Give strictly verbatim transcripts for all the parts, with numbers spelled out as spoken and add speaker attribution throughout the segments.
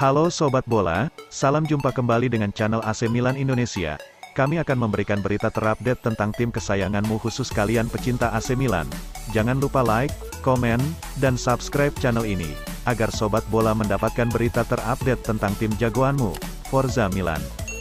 Speaker 1: Halo Sobat Bola, salam jumpa kembali dengan channel A C Milan Indonesia. Kami akan memberikan berita terupdate tentang tim kesayanganmu khusus kalian pecinta A C Milan. Jangan lupa like, komen, dan subscribe channel ini, agar Sobat Bola mendapatkan berita terupdate tentang tim jagoanmu, Forza Milan.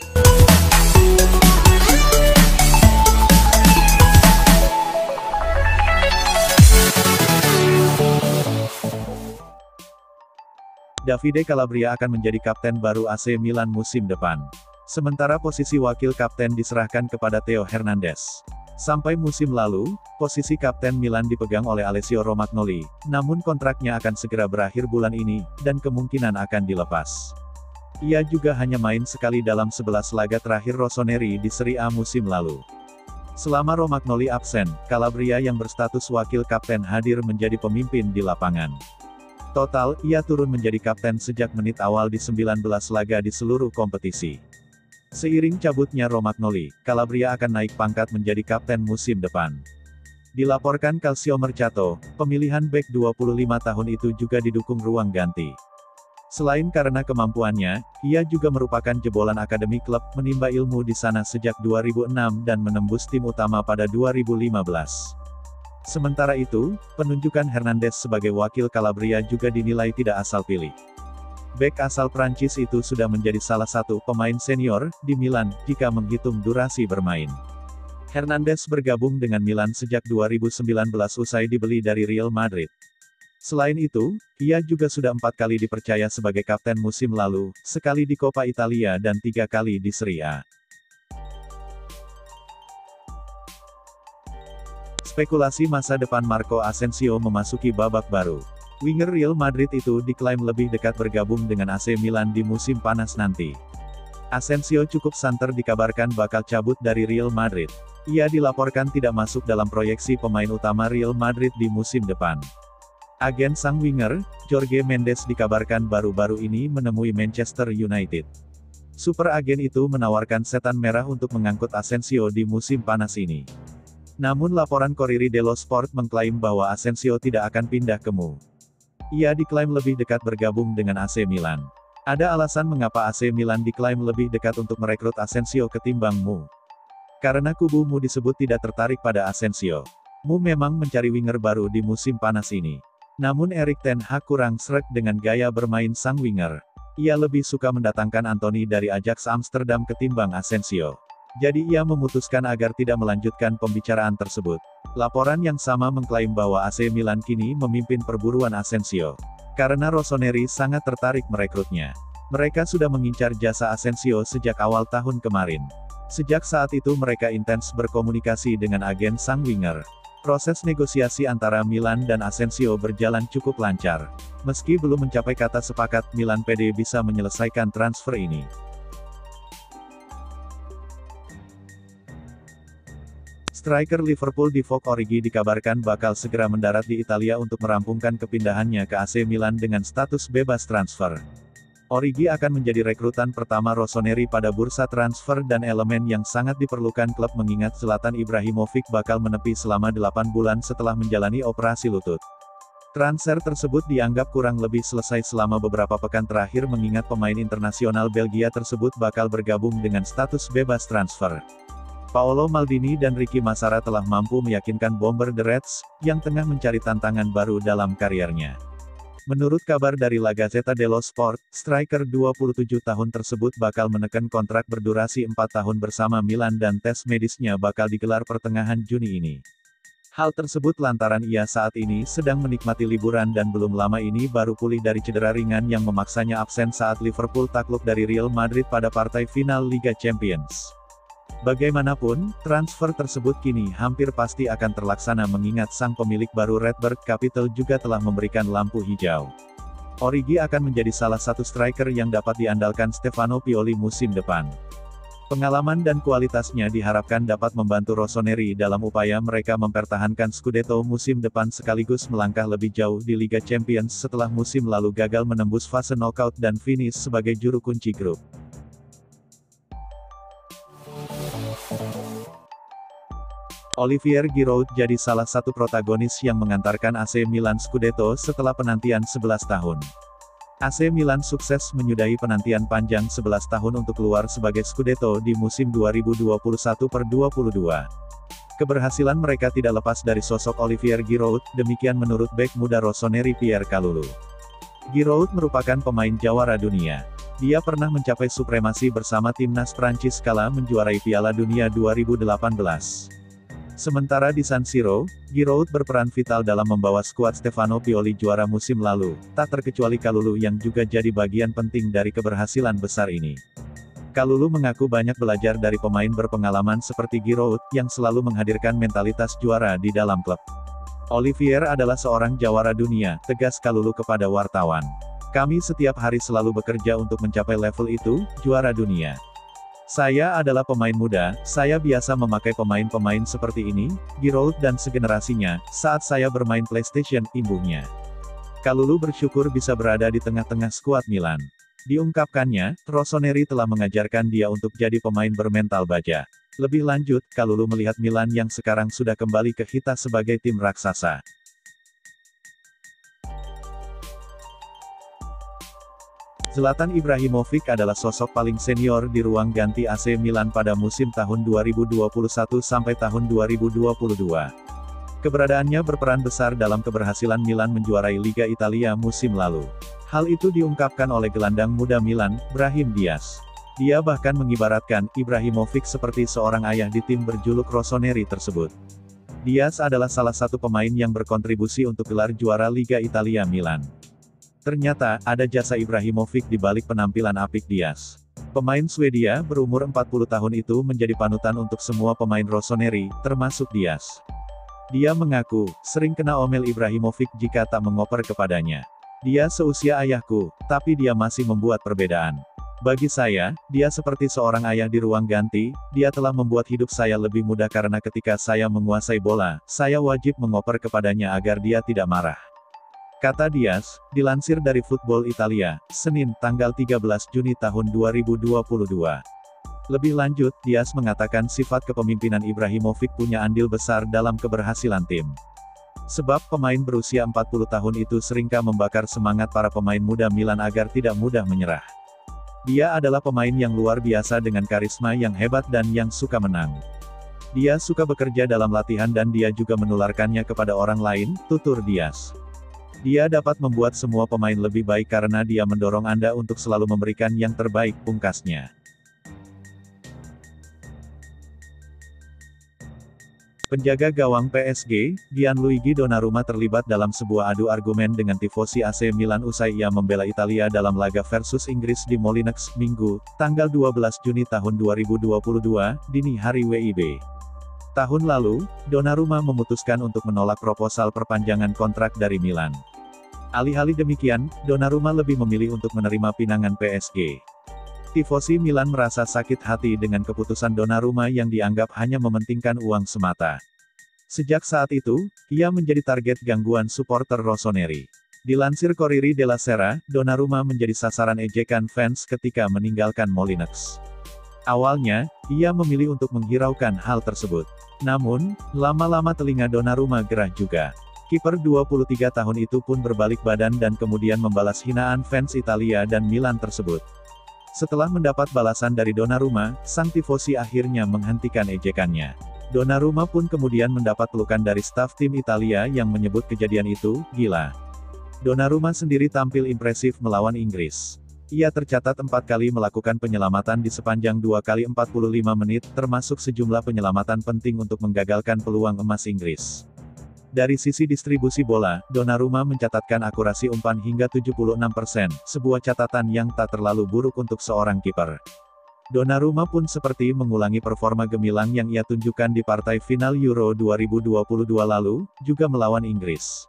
Speaker 1: Davide Calabria akan menjadi kapten baru A C Milan musim depan. Sementara posisi wakil kapten diserahkan kepada Theo Hernandez. Sampai musim lalu, posisi kapten Milan dipegang oleh Alessio Romagnoli, namun kontraknya akan segera berakhir bulan ini, dan kemungkinan akan dilepas. Ia juga hanya main sekali dalam sebelas laga terakhir Rossoneri di Serie A musim lalu. Selama Romagnoli absen, Calabria yang berstatus wakil kapten hadir menjadi pemimpin di lapangan. Total, ia turun menjadi kapten sejak menit awal di sembilan belas laga di seluruh kompetisi. Seiring cabutnya Romagnoli, Calabria akan naik pangkat menjadi kapten musim depan. Dilaporkan Calcio Mercato, pemilihan bek dua puluh lima tahun itu juga didukung ruang ganti. Selain karena kemampuannya, ia juga merupakan jebolan akademi klub, menimba ilmu di sana sejak dua ribu enam dan menembus tim utama pada dua ribu lima belas. Sementara itu, penunjukan Hernandez sebagai wakil Calabria juga dinilai tidak asal pilih. Bek asal Prancis itu sudah menjadi salah satu pemain senior di Milan, jika menghitung durasi bermain. Hernandez bergabung dengan Milan sejak dua ribu sembilan belas usai dibeli dari Real Madrid. Selain itu, ia juga sudah empat kali dipercaya sebagai kapten musim lalu, sekali di Coppa Italia dan tiga kali di Serie A. Spekulasi masa depan Marco Asensio memasuki babak baru. Winger Real Madrid itu diklaim lebih dekat bergabung dengan A C Milan di musim panas nanti. Asensio cukup santer dikabarkan bakal cabut dari Real Madrid. Ia dilaporkan tidak masuk dalam proyeksi pemain utama Real Madrid di musim depan. Agen sang winger, Jorge Mendes dikabarkan baru-baru ini menemui Manchester United. Super agen itu menawarkan setan merah untuk mengangkut Asensio di musim panas ini. Namun laporan Corriere dello Sport mengklaim bahwa Asensio tidak akan pindah ke M U. Ia diklaim lebih dekat bergabung dengan A C Milan. Ada alasan mengapa A C Milan diklaim lebih dekat untuk merekrut Asensio ketimbang M U. Karena kubu M U disebut tidak tertarik pada Asensio. M U memang mencari winger baru di musim panas ini. Namun Erik ten Hag kurang sreg dengan gaya bermain sang winger. Ia lebih suka mendatangkan Anthony dari Ajax Amsterdam ketimbang Asensio. Jadi ia memutuskan agar tidak melanjutkan pembicaraan tersebut. Laporan yang sama mengklaim bahwa A C Milan kini memimpin perburuan Asensio. Karena Rossoneri sangat tertarik merekrutnya. Mereka sudah mengincar jasa Asensio sejak awal tahun kemarin. Sejak saat itu mereka intens berkomunikasi dengan agen sang winger. Proses negosiasi antara Milan dan Asensio berjalan cukup lancar. Meski belum mencapai kata sepakat, Milan pede bisa menyelesaikan transfer ini. Striker Liverpool Divock Origi dikabarkan bakal segera mendarat di Italia untuk merampungkan kepindahannya ke A C Milan dengan status bebas transfer. Origi akan menjadi rekrutan pertama Rossoneri pada bursa transfer dan elemen yang sangat diperlukan klub mengingat Zlatan Ibrahimovic bakal menepi selama delapan bulan setelah menjalani operasi lutut. Transfer tersebut dianggap kurang lebih selesai selama beberapa pekan terakhir mengingat pemain internasional Belgia tersebut bakal bergabung dengan status bebas transfer. Paolo Maldini dan Ricky Massara telah mampu meyakinkan bomber The Reds, yang tengah mencari tantangan baru dalam karirnya. Menurut kabar dari La Gazzetta dello Sport, striker dua puluh tujuh tahun tersebut bakal menekan kontrak berdurasi empat tahun bersama Milan dan tes medisnya bakal digelar pertengahan Juni ini. Hal tersebut lantaran ia saat ini sedang menikmati liburan dan belum lama ini baru pulih dari cedera ringan yang memaksanya absen saat Liverpool takluk dari Real Madrid pada partai final Liga Champions. Bagaimanapun, transfer tersebut kini hampir pasti akan terlaksana mengingat sang pemilik baru Redbird Capital juga telah memberikan lampu hijau. Origi akan menjadi salah satu striker yang dapat diandalkan Stefano Pioli musim depan. Pengalaman dan kualitasnya diharapkan dapat membantu Rossoneri dalam upaya mereka mempertahankan Scudetto musim depan sekaligus melangkah lebih jauh di Liga Champions setelah musim lalu gagal menembus fase knockout dan finish sebagai juru kunci grup. Olivier Giroud jadi salah satu protagonis yang mengantarkan A C Milan Scudetto setelah penantian sebelas tahun. A C Milan sukses menyudahi penantian panjang sebelas tahun untuk keluar sebagai Scudetto di musim dua ribu dua puluh satu per dua puluh dua. Keberhasilan mereka tidak lepas dari sosok Olivier Giroud, demikian menurut bek muda Rossoneri Pierre Kalulu. Giroud merupakan pemain jawara dunia. Dia pernah mencapai supremasi bersama timnas Prancis kala menjuarai Piala Dunia dua ribu delapan belas. Sementara di San Siro, Giroud berperan vital dalam membawa skuad Stefano Pioli juara musim lalu, tak terkecuali Kalulu yang juga jadi bagian penting dari keberhasilan besar ini. Kalulu mengaku banyak belajar dari pemain berpengalaman seperti Giroud, yang selalu menghadirkan mentalitas juara di dalam klub. Olivier adalah seorang jawara dunia, tegas Kalulu kepada wartawan. Kami setiap hari selalu bekerja untuk mencapai level itu, juara dunia. Saya adalah pemain muda, saya biasa memakai pemain-pemain seperti ini, Giroud dan segenerasinya, saat saya bermain PlayStation, imbuhnya. Kalulu bersyukur bisa berada di tengah-tengah skuad Milan. Diungkapkannya, Rossoneri telah mengajarkan dia untuk jadi pemain bermental baja. Lebih lanjut, Kalulu melihat Milan yang sekarang sudah kembali ke hita sebagai tim raksasa. Zlatan Ibrahimovic adalah sosok paling senior di ruang ganti A C Milan pada musim tahun dua ribu dua puluh satu sampai tahun dua ribu dua puluh dua. Keberadaannya berperan besar dalam keberhasilan Milan menjuarai Liga Italia musim lalu. Hal itu diungkapkan oleh gelandang muda Milan, Brahim Diaz. Dia bahkan mengibaratkan Ibrahimovic seperti seorang ayah di tim berjuluk Rossoneri tersebut. Diaz adalah salah satu pemain yang berkontribusi untuk gelar juara Liga Italia Milan. Ternyata, ada jasa Ibrahimovic di balik penampilan apik Diaz. Pemain Swedia berumur empat puluh tahun itu menjadi panutan untuk semua pemain Rossoneri, termasuk Diaz. Dia mengaku, sering kena omel Ibrahimovic jika tak mengoper kepadanya. Dia seusia ayahku, tapi dia masih membuat perbedaan. Bagi saya, dia seperti seorang ayah di ruang ganti, dia telah membuat hidup saya lebih mudah karena ketika saya menguasai bola, saya wajib mengoper kepadanya agar dia tidak marah. Kata Diaz, dilansir dari Football Italia, Senin, tanggal tiga belas Juni tahun dua ribu dua puluh dua. Lebih lanjut, Diaz mengatakan sifat kepemimpinan Ibrahimovic punya andil besar dalam keberhasilan tim. Sebab pemain berusia empat puluh tahun itu seringkali membakar semangat para pemain muda Milan agar tidak mudah menyerah. Dia adalah pemain yang luar biasa dengan karisma yang hebat dan yang suka menang. Dia suka bekerja dalam latihan dan dia juga menularkannya kepada orang lain, tutur Diaz. Dia dapat membuat semua pemain lebih baik karena dia mendorong Anda untuk selalu memberikan yang terbaik, pungkasnya. Penjaga gawang P S G, Gianluigi Donnarumma terlibat dalam sebuah adu argumen dengan tifosi A C Milan usai ia membela Italia dalam laga versus Inggris di Molineux, Minggu, tanggal dua belas Juni tahun dua ribu dua puluh dua, dini hari W I B. Tahun lalu, Donnarumma memutuskan untuk menolak proposal perpanjangan kontrak dari Milan. Alih-alih demikian, Donnarumma lebih memilih untuk menerima pinangan P S G. Tifosi Milan merasa sakit hati dengan keputusan Donnarumma yang dianggap hanya mementingkan uang semata. Sejak saat itu, ia menjadi target gangguan supporter Rossoneri. Dilansir Corriere della Sera, Donnarumma menjadi sasaran ejekan fans ketika meninggalkan Molineux. Awalnya, ia memilih untuk menghiraukan hal tersebut. Namun, lama-lama telinga Donnarumma gerah juga. Kiper dua puluh tiga tahun itu pun berbalik badan dan kemudian membalas hinaan fans Italia dan Milan tersebut. Setelah mendapat balasan dari Donnarumma, sang tifosi akhirnya menghentikan ejekannya. Donnarumma pun kemudian mendapat pelukan dari staf tim Italia yang menyebut kejadian itu gila. Donnarumma sendiri tampil impresif melawan Inggris. Ia tercatat empat kali melakukan penyelamatan di sepanjang dua kali empat puluh lima menit, termasuk sejumlah penyelamatan penting untuk menggagalkan peluang emas Inggris. Dari sisi distribusi bola, Donnarumma mencatatkan akurasi umpan hingga tujuh puluh enam persen, sebuah catatan yang tak terlalu buruk untuk seorang kiper. Donnarumma pun seperti mengulangi performa gemilang yang ia tunjukkan di partai final Euro dua ribu dua puluh dua lalu, juga melawan Inggris.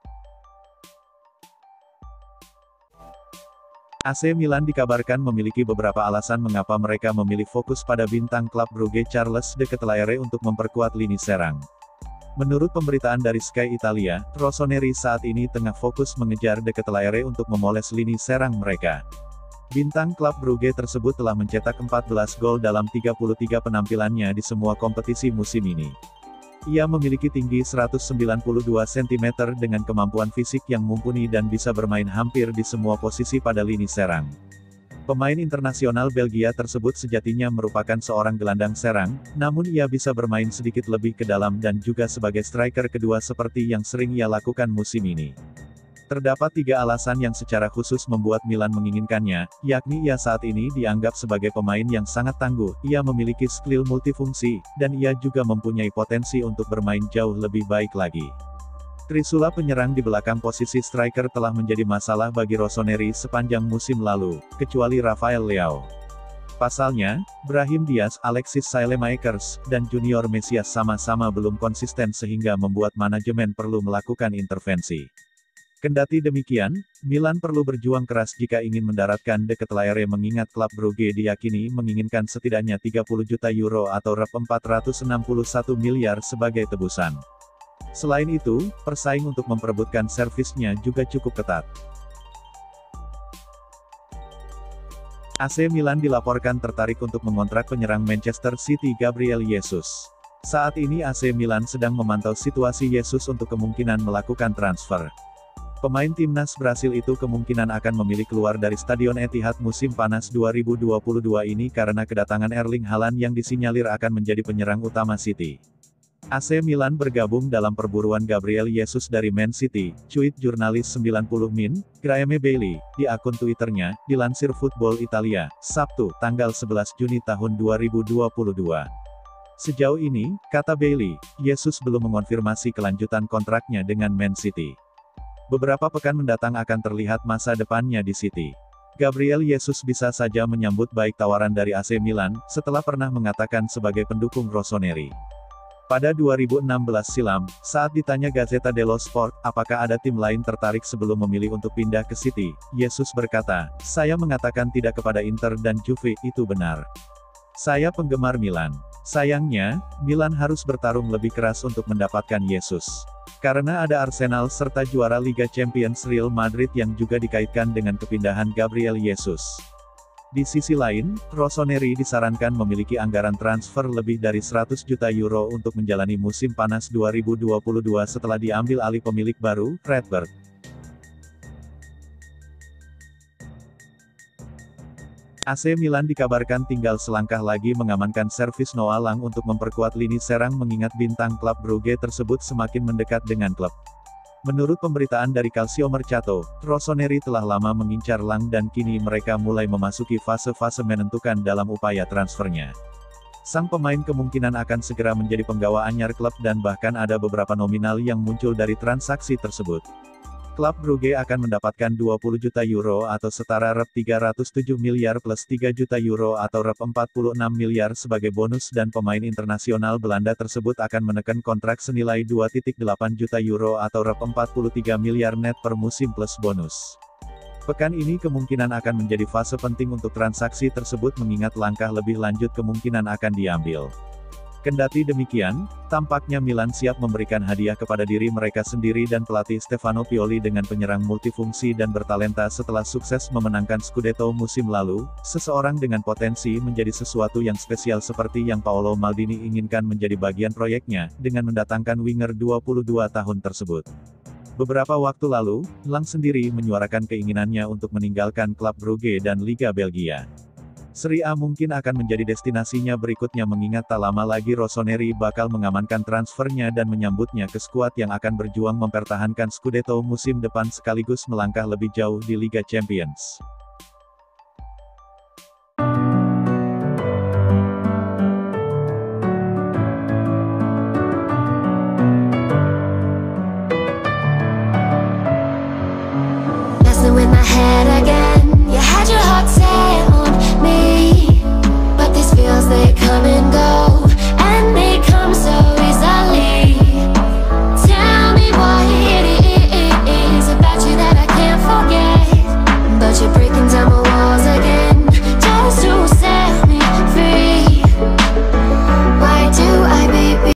Speaker 1: A C Milan dikabarkan memiliki beberapa alasan mengapa mereka memilih fokus pada bintang klub Brugge Charles de Ketelaere untuk memperkuat lini serang. Menurut pemberitaan dari Sky Italia, Rossoneri saat ini tengah fokus mengejar De Ketelaere untuk memoles lini serang mereka. Bintang klub Brugge tersebut telah mencetak empat belas gol dalam tiga puluh tiga penampilannya di semua kompetisi musim ini. Ia memiliki tinggi seratus sembilan puluh dua sentimeter dengan kemampuan fisik yang mumpuni dan bisa bermain hampir di semua posisi pada lini serang. Pemain internasional Belgia tersebut sejatinya merupakan seorang gelandang serang, namun ia bisa bermain sedikit lebih ke dalam dan juga sebagai striker kedua seperti yang sering ia lakukan musim ini. Terdapat tiga alasan yang secara khusus membuat Milan menginginkannya, yakni ia saat ini dianggap sebagai pemain yang sangat tangguh, ia memiliki skill multifungsi, dan ia juga mempunyai potensi untuk bermain jauh lebih baik lagi. Trisula penyerang di belakang posisi striker telah menjadi masalah bagi Rossoneri sepanjang musim lalu, kecuali Rafael Leao. Pasalnya, Brahim Diaz, Alexis Saelemaekers, dan Junior Mesias sama-sama belum konsisten sehingga membuat manajemen perlu melakukan intervensi. Kendati demikian, Milan perlu berjuang keras jika ingin mendaratkan De Ketelaere mengingat klub Brugge diyakini menginginkan setidaknya tiga puluh juta euro atau rep empat ratus enam puluh satu miliar sebagai tebusan. Selain itu, persaing untuk memperebutkan servisnya juga cukup ketat. A C Milan dilaporkan tertarik untuk mengontrak penyerang Manchester City Gabriel Jesus. Saat ini A C Milan sedang memantau situasi Jesus untuk kemungkinan melakukan transfer. Pemain timnas Brasil itu kemungkinan akan memilih keluar dari Stadion Etihad musim panas dua ribu dua puluh dua ini karena kedatangan Erling Haaland yang disinyalir akan menjadi penyerang utama City. A C Milan bergabung dalam perburuan Gabriel Jesus dari Man City, cuit jurnalis sembilan puluh Min, Graeme Bailey, di akun Twitternya, dilansir Football Italia, Sabtu, tanggal sebelas Juni tahun dua ribu dua puluh dua. Sejauh ini, kata Bailey, Jesus belum mengonfirmasi kelanjutan kontraknya dengan Man City. Beberapa pekan mendatang akan terlihat masa depannya di City. Gabriel Jesus bisa saja menyambut baik tawaran dari A C Milan, setelah pernah mengatakan sebagai pendukung Rossoneri. Pada dua ribu enam belas silam, saat ditanya Gazzetta dello Sport, apakah ada tim lain tertarik sebelum memilih untuk pindah ke City, Jesus berkata, "Saya mengatakan tidak kepada Inter dan Juve, itu benar. Saya penggemar Milan. Sayangnya, Milan harus bertarung lebih keras untuk mendapatkan Jesus. Karena ada Arsenal serta juara Liga Champions Real Madrid yang juga dikaitkan dengan kepindahan Gabriel Jesus." Di sisi lain, Rossoneri disarankan memiliki anggaran transfer lebih dari seratus juta euro untuk menjalani musim panas dua ribu dua puluh dua setelah diambil alih pemilik baru, Redbird. A C Milan dikabarkan tinggal selangkah lagi mengamankan servis Noah Lang untuk memperkuat lini serang mengingat bintang klub Brugge tersebut semakin mendekat dengan klub. Menurut pemberitaan dari Calcio Mercato, Rossoneri telah lama mengincar Lang dan kini mereka mulai memasuki fase-fase menentukan dalam upaya transfernya. Sang pemain kemungkinan akan segera menjadi penggawa anyar klub dan bahkan ada beberapa nominal yang muncul dari transaksi tersebut. Klub Brugge akan mendapatkan dua puluh juta euro atau setara rep tiga ratus tujuh miliar plus tiga juta euro atau rep empat puluh enam miliar sebagai bonus dan pemain internasional Belanda tersebut akan menekan kontrak senilai dua koma delapan juta euro atau rep empat puluh tiga miliar net per musim plus bonus. Pekan ini kemungkinan akan menjadi fase penting untuk transaksi tersebut mengingat langkah lebih lanjut kemungkinan akan diambil. Kendati demikian, tampaknya Milan siap memberikan hadiah kepada diri mereka sendiri dan pelatih Stefano Pioli dengan penyerang multifungsi dan bertalenta setelah sukses memenangkan Scudetto musim lalu, seseorang dengan potensi menjadi sesuatu yang spesial seperti yang Paolo Maldini inginkan menjadi bagian proyeknya, dengan mendatangkan winger dua puluh dua tahun tersebut. Beberapa waktu lalu, Lang sendiri menyuarakan keinginannya untuk meninggalkan klub Brugge dan Liga Belgia. Serie A mungkin akan menjadi destinasinya berikutnya mengingat tak lama lagi Rossoneri bakal mengamankan transfernya dan menyambutnya ke skuad yang akan berjuang mempertahankan Scudetto musim depan sekaligus melangkah lebih jauh di Liga Champions.